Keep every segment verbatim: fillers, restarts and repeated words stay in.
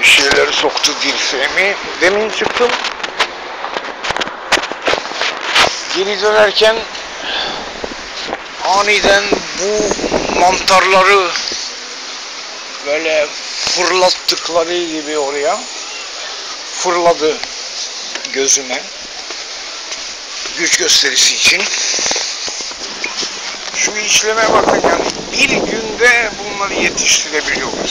bir şeyler soktu dirseğimi. Demin çıktım. Geri dönerken aniden bu mantarları böyle fırlattıkları gibi oraya fırladı gözüme. Güç gösterisi için. Şu işleme bakın yani. Bir günde bunları yetiştirebiliyorlar.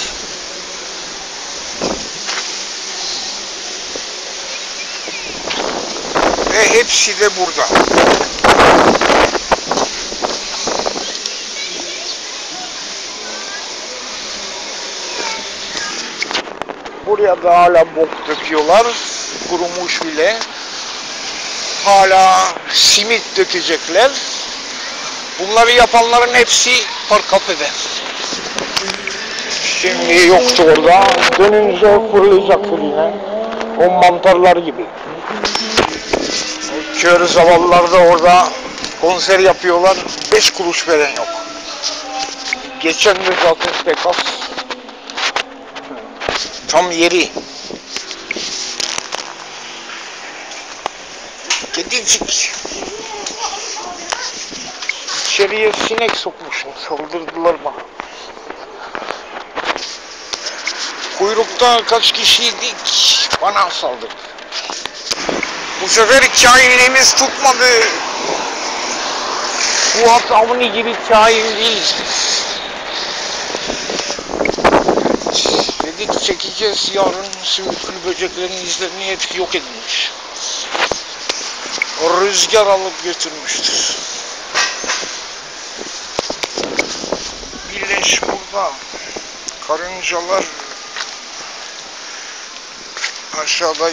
Ve hepsi de burada. Buraya da hala bok döküyorlar. Kurumuş bile. Hala simit dökecekler. Bunları yapanların hepsi Parkafe'de. Şimdi yoktu orada. Dönünce fırlayacaktır yine. O mantarlar gibi. O kör zavallılar da orada konser yapıyorlar. Beş kuruş veren yok. Geçen de zaten pek az. Tam yeri. Kedicik. İçeriye sinek sokmuşum. Saldırdılar bana. Kuyrukta kaç kişiydik? Bana saldırdı. Bu sefer kainliğimiz tutmadı. Fuat Avni gibi kain değiliz. Dedik çekeceğiz yarın, sümüklü böceklerin izlerini hepsi yok edilmiş. O rüzgar alıp götürmüştür. Birleş burada. Karıncalar aşağıda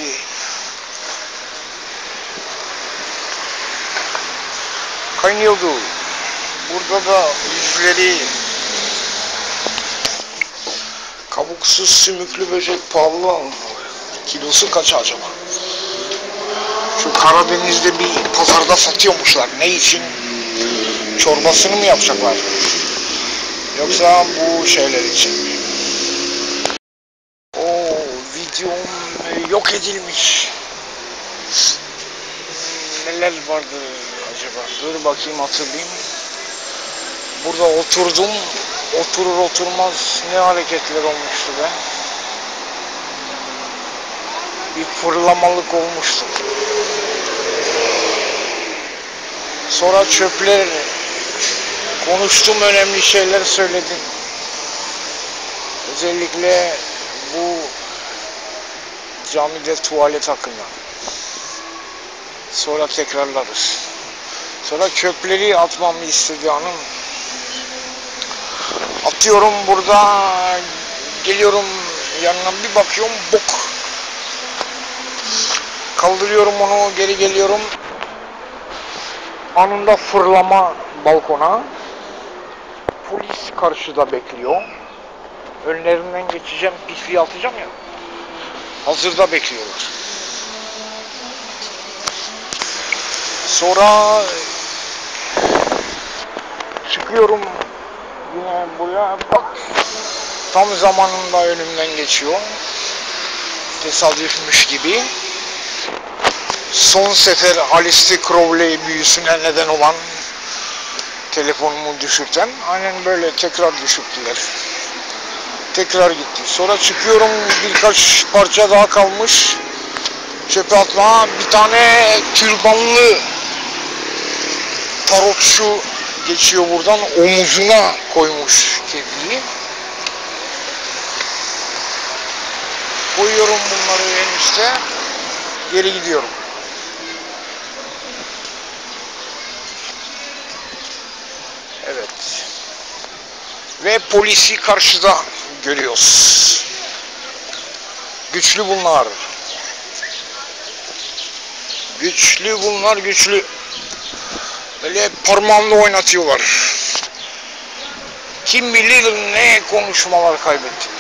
kaynıyordu. Burada da yüzleri kabuksuz sümüklü böcek pahalı. Kilosu kaç acaba? Şu Karadeniz'de bir pazarda satıyormuşlar. Ne için? Çorbasını mı yapacaklar? Yoksa bu şeyler için mi? O videom yok edilmiş. Neler vardı acaba? Dur bakayım hatırlayayım. Burada oturdum. Oturur oturmaz ne hareketler olmuştu be. Bir fırlamalık olmuştu. Sonra çöpler konuştum, önemli şeyler söyledim. Özellikle bu camide tuvalet hakkında. Sonra tekrarlarız. Sonra çöpleri atmamı istedi hanım. Atıyorum burada, geliyorum yanına bir bakıyorum bok. Kaldırıyorum onu, geri geliyorum. Anında fırlama balkona. Polis karşıda bekliyor. Önlerinden geçeceğim, pisliği atacağım ya. Hazırda bekliyorlar. Sonra çıkıyorum yine buraya, bak tam zamanında önümden geçiyor. Tesadüfmüş gibi. Son sefer Aleister Crowley büyüsüne neden olan telefonumu düşürten, aynen böyle tekrar düşürttüler. Tekrar gitti. Sonra çıkıyorum, birkaç parça daha kalmış. Çöpe atma, bir tane türbanlı tarotçu geçiyor buradan, omuzuna koymuş kediyi. Koyuyorum bunları en üste, geri gidiyorum. Evet. Ve polisi karşıda görüyoruz. Güçlü bunlar. Güçlü bunlar, güçlü. Böyle parmağımla oynatıyorlar. Kim bilir ne konuşmalar kaybettim.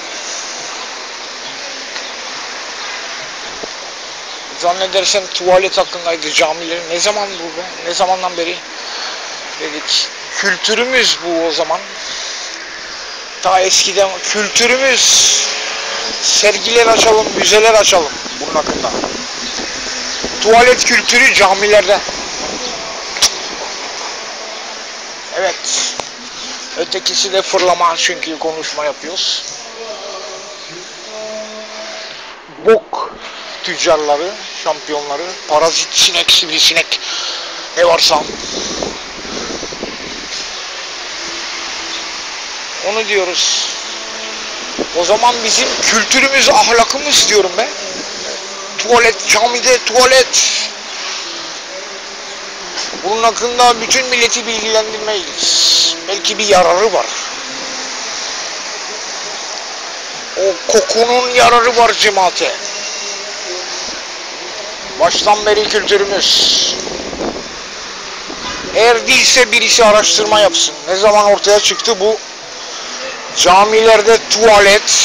Zannedersem tuvalet hakkındaydı, camilerin. Ne zaman bu be? Ne zamandan beri? Dedik. Kültürümüz bu o zaman. Ta eskiden kültürümüz sergiler açalım, müzeler açalım bunun hakkında. Tuvalet kültürü camilerde. Evet. Ötekisi de fırlama, çünkü konuşma yapıyoruz. Bok tüccarları, şampiyonları, parazit, sinek, sivrisinek, ne varsa. Onu diyoruz. O zaman bizim kültürümüz, ahlakımız diyorum ben. Tuvalet, camide tuvalet. Bunun hakkında bütün milleti bilgilendirmeliyiz. Belki bir yararı var. O kokunun yararı var cemaate. Baştan beri kültürümüz. Eğer değilse birisi araştırma yapsın. Ne zaman ortaya çıktı bu camilerde tuvalet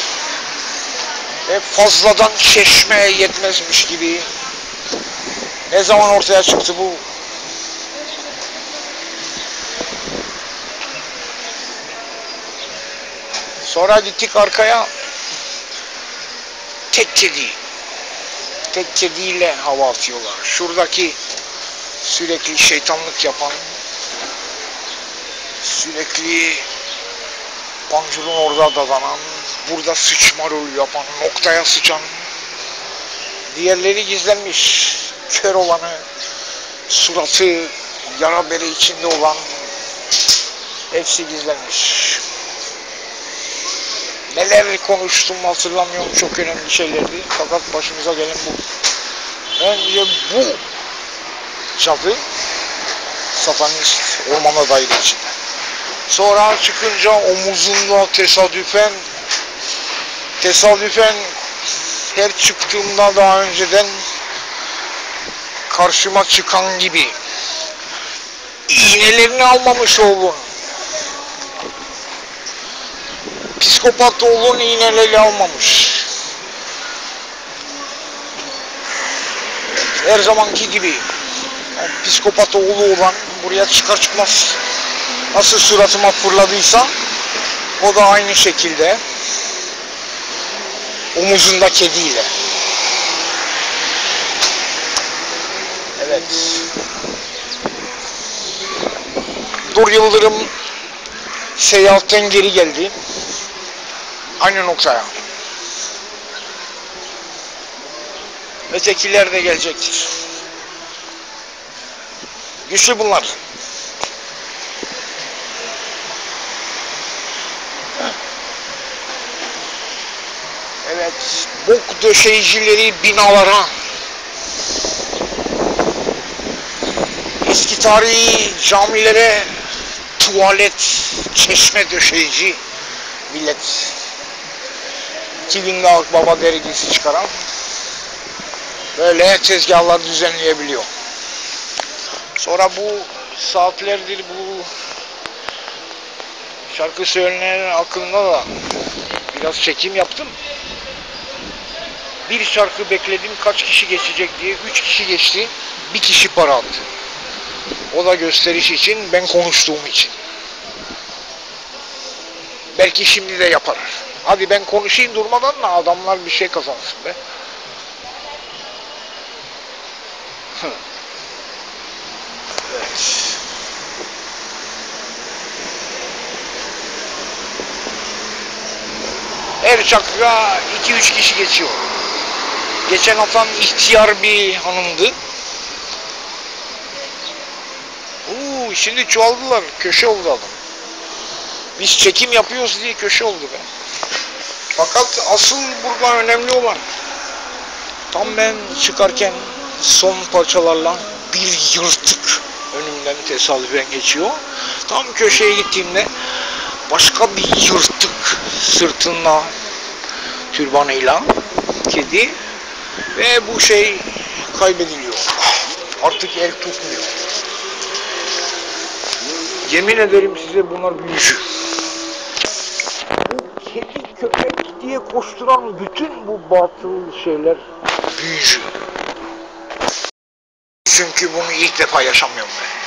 ve fazladan çeşme yetmezmiş gibi? Ne zaman ortaya çıktı bu? Sonra gittik arkaya, tek kedi. Tek kediyle hava atıyorlar. Şuradaki sürekli şeytanlık yapan, sürekli pancurun orada dadanan, burada sıçma rolü yapan, noktaya sıçan, diğerleri gizlenmiş. Kör olanı, suratı yara bere içinde olan, hepsi gizlenmiş. Neler konuştum hatırlamıyorum, çok önemli şeylerdi. Fakat başımıza gelen bu. Önce bu cadı satanist ormana daire içinde. Sonra çıkınca omuzunda tesadüfen tesadüfen her çıktığımda daha önceden karşıma çıkan gibi iğnelerini almamış oğlun. Psikopat oğlun iğneleri almamış. Her zamanki gibi yani psikopat oğlu olan buraya çıkar çıkmaz nasıl suratıma fırladıysa o da aynı şekilde omuzunda kediyle. Evet. Dur Yıldırım seyahatten geri geldi. Aynı noktaya. Ötekiler de gelecektir. Güçlü bunlar. Evet, bok döşeyicileri binalara, eski tarihi camilere tuvalet, çeşme döşeyici millet. İki günde Akbaba dergisi çıkaran böyle tezgahlar düzenleyebiliyor. Sonra bu saatlerdir bu şarkı söyleyenlerin hakkında da biraz çekim yaptım. Bir şarkı bekledim kaç kişi geçecek diye, üç kişi geçti, bir kişi para attı. O da gösteriş için, ben konuştuğum için. Belki şimdi de yapar. Hadi ben konuşayım durmadan da adamlar bir şey kazansın be. Evet. Her çakra iki üç kişi geçiyor. Geçen atan ihtiyar bir hanımdı. Uuu şimdi çoğaldılar. Köşe oldu adam. Biz çekim yapıyoruz diye köşe oldu be. Fakat asıl burada önemli olan, tam ben çıkarken son parçalarla bir yırtık önümden tesadüfen geçiyor. Tam köşeye gittiğimde başka bir yırtık sırtında türbanıyla kedi ve bu şey kaybediliyor. Artık el tutmuyor. Yemin ederim size bunlar büyücü. Bu kedi köpek diye koşturan bütün bu batıl şeyler büyücü. Çünkü bunu ilk defa yaşamıyorum ben.